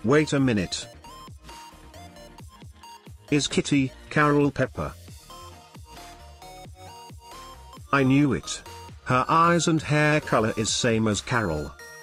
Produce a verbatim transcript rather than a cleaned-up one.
Wait a minute. Is Kitty Carol Pepper? I knew it. Her eyes and hair color is same as Carol.